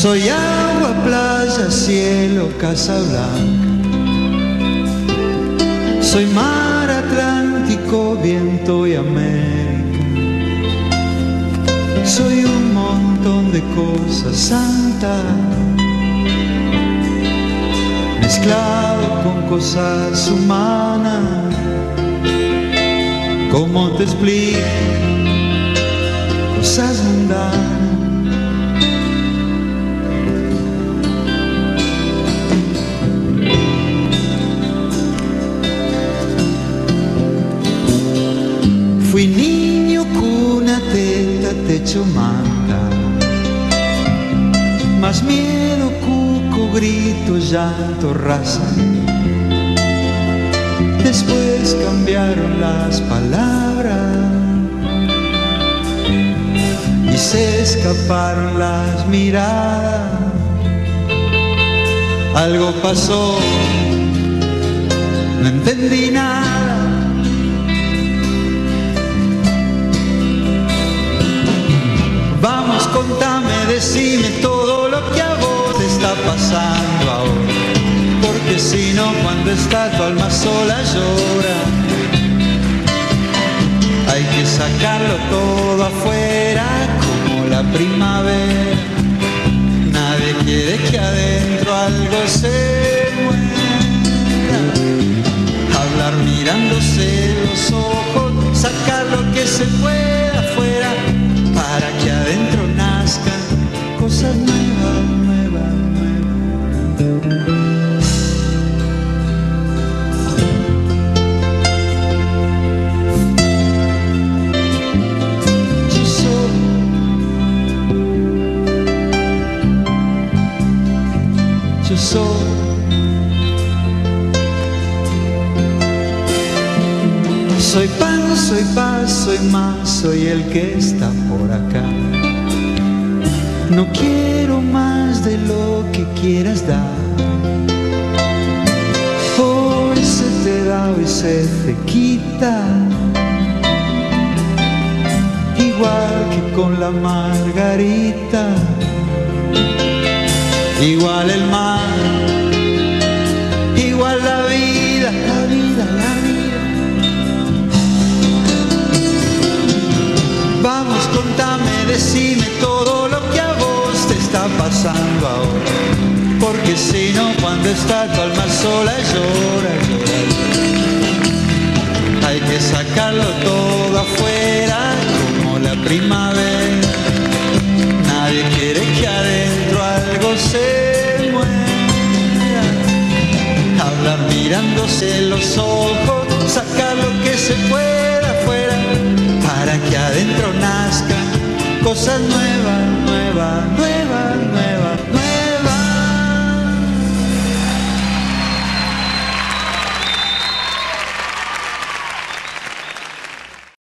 Soy agua, playa, cielo, casa blanca. Soy mar, Atlántico, viento y América. Soy un montón de cosas santas, mezclado con cosas humanas. ¿Cómo te explico? Cosas mundanas. Fui niño, cuna, teta, techo, manta. Más miedo, cuco, grito, llanto, raza. Después cambiaron las palabras y se escaparon las miradas. Algo pasó, no entendí nada. Vamos, contame, decime todo lo que a vos te está pasando ahora. Porque si no, cuando está tu alma sola llora. Hay que sacarlo todo afuera como la primavera. Nadie quiere que adentro algo se muera. Hablar mirándose los ojos, sacar lo que se pueda afuera, para que adentro nazcan cosas nuevas, nuevas, nuevas. Yo soy pan, soy paz, soy más, soy el que está por acá. No quiero más de lo que quieras dar. Hoy se te da, hoy se te quita. Igual que con la margarita. Igual el mar, igual la vida, la vida, la vida. Vamos, contame, decime todo lo que a vos te está pasando ahora. Porque si no, cuando está tu alma sola llora, llora, llora. Hay que sacarlo todo afuera como la primavera. Nadie quiere que adentro algo se muera. Hablar mirándose los ojos, sacar lo que se pueda afuera, para que adentro nazcan cosas nuevas, nuevas, nuevas.